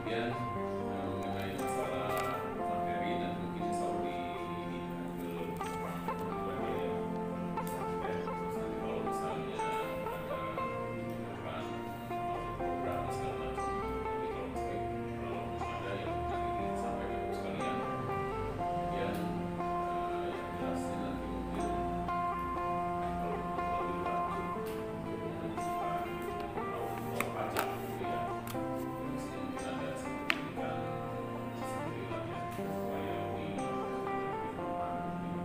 kemudian mengenai masalah materi dan mungkin Saudi ini belum berbagai ya. Terus nanti kalau misalnya ada kebutuhan program segala macam, nanti kalau ada yang nanti disampaikan ke sekalian. Kemudian yang jelasnya nanti mungkin kalau lebih lanjut untuk menentukan awal pajak gitu ya. Mungkin ada sertifikat sendiri lah ya, supaya lebih aman.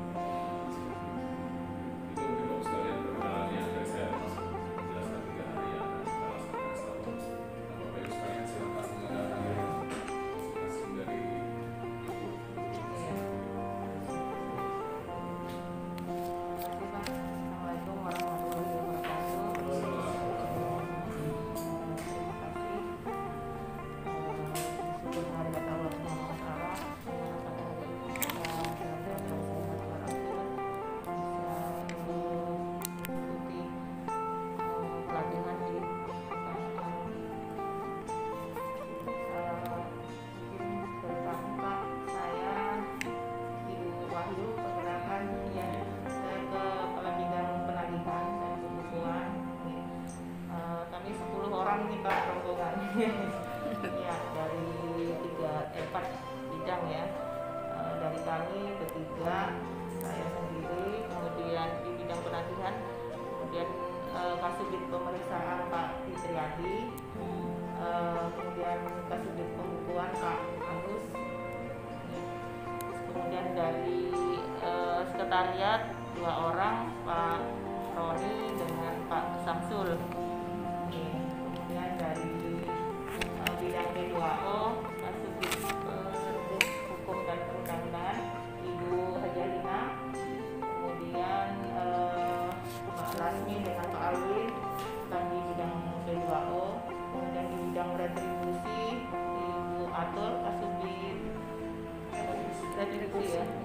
Itu mungkin kalau sekalian perkenalannya dari saya langsung menjelaskan 3 hari yang akan kita laksanakan setahun. Nah, Bapak Ibu sekalian silakan mendengarkan masing-masing dari Ibu. Assalamualaikum warahmatullahi wabarakatuh. Terima kasih. Syukur kehadirat Allah Subhanahu wa Ta'ala. Mengikuti pelatihan di tentang Pak, saya Ibu Wahyu, perkenalkan ya, saya kepala bidang penagihan, saya kebetulan kami 10 orang nih Pak rombongan ya, dari 4 bidang ya. Dari kami bertiga, saya sendiri, kemudian di bidang penagihan, kemudian Kasubdit pemeriksaan Pak Fitriadi, kemudian Kasubdit pembukuan Pak Agus, kemudian dari sekretariat 2 orang, Pak Roni dengan Pak Samsul. Kemudian dari bidang P2O Kasubdit Hukum dan Perundangan Ibu Hajalina, kemudian Pak Lasmi dengan Pak Alwin di bidang P2O, kemudian di bidang retribusi Ibu Atul Kasubdit retribusi ya,